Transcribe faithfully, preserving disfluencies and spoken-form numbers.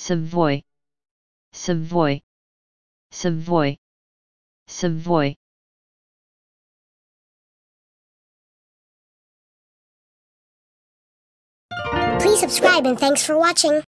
Savoie, Savoie, Savoie, Savoie. Please subscribe and thanks for watching.